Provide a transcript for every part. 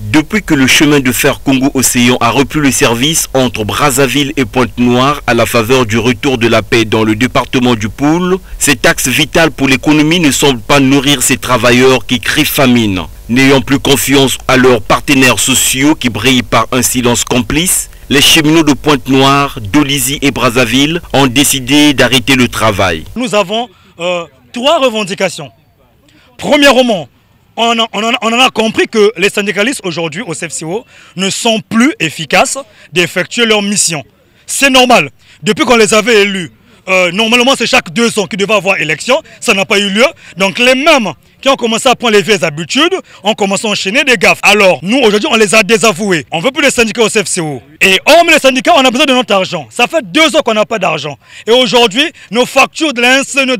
Depuis que le chemin de fer Congo-Océan a repris le service entre Brazzaville et Pointe-Noire à la faveur du retour de la paix dans le département du Poul, cet axe vital pour l'économie ne semble pas nourrir ces travailleurs qui crient famine. N'ayant plus confiance à leurs partenaires sociaux qui brillent par un silence complice, les cheminots de Pointe-Noire, d'Olizy et Brazzaville ont décidé d'arrêter le travail. Nous avons 3 revendications. Premièrement, on en a compris que les syndicalistes aujourd'hui au CFCO ne sont plus efficaces d'effectuer leur mission. C'est normal. Depuis qu'on les avait élus, normalement c'est chaque 2 ans qu'il devait avoir élection, ça n'a pas eu lieu. Donc les mêmes qui ont commencé à prendre les vieilles habitudes ont commencé à enchaîner des gaffes. Alors nous aujourd'hui on les a désavoués. On ne veut plus les syndicats au CFCO. Et hormis les syndicats, on a besoin de notre argent. Ça fait 2 ans qu'on n'a pas d'argent. Et aujourd'hui, nos factures de la NCNE,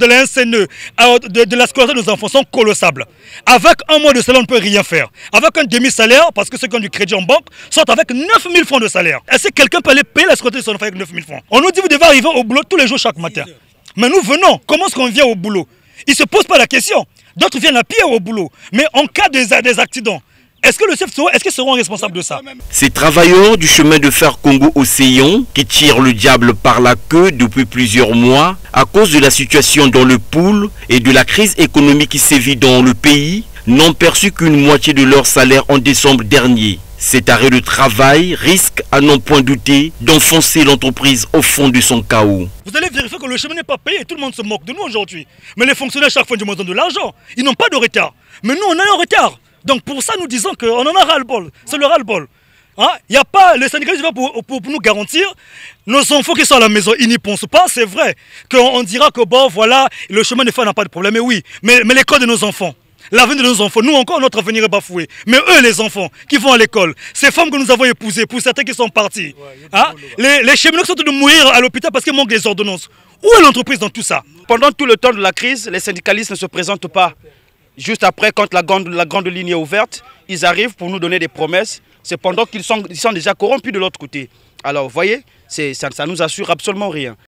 de la scolarité de nos enfants sont colossales. Avec un mois de salaire, on ne peut rien faire. Avec un demi-salaire, parce que ceux qui ont du crédit en banque sortent avec 9 000 francs de salaire. Est-ce que quelqu'un peut aller payer la scolarité de son enfant avec 9 000 francs? On nous dit vous devez arriver au boulot tous les jours, chaque matin. Mais nous venons. Comment est-ce qu'on vient au boulot? Ils ne se posent pas la question. D'autres viennent à pied au boulot. Mais en cas des accidents, est-ce que le CFCO, est-ce qu'ils seront responsables de ça? Ces travailleurs du chemin de fer Congo-Océan qui tirent le diable par la queue depuis plusieurs mois à cause de la situation dans le Poul et de la crise économique qui sévit dans le pays n'ont perçu qu'une moitié de leur salaire en décembre dernier. Cet arrêt de travail risque, à n'en point douter, d'enfoncer l'entreprise au fond de son chaos. Vous allez vérifier que le chemin n'est pas payé. Tout le monde se moque de nous aujourd'hui. Mais les fonctionnaires, chaque fois, ils demandent de l'argent. Ils n'ont pas de retard. Mais nous, on a un retard. Donc pour ça, nous disons qu'on en a ras-le-bol. C'est le ras-le-bol. Il n'y a pas les syndicalistes pour nous garantir. Nos enfants qui sont à la maison, ils n'y pensent pas. C'est vrai qu'on dira que bon, voilà, le chemin de fer n'a pas de problème. Mais oui, mais l'école de nos enfants. L'avenir de nos enfants, nous encore notre avenir est bafoué. Mais eux les enfants qui vont à l'école, ces femmes que nous avons épousées, pour certains qui sont partis, les cheminots qui sont en train de mourir à l'hôpital parce qu'il manque des ordonnances. Où est l'entreprise dans tout ça? Pendant tout le temps de la crise, les syndicalistes ne se présentent pas. Juste après, quand la grande ligne est ouverte, ils arrivent pour nous donner des promesses. C'est pendant qu'ils sont déjà corrompus de l'autre côté. Alors vous voyez, ça nous assure absolument rien.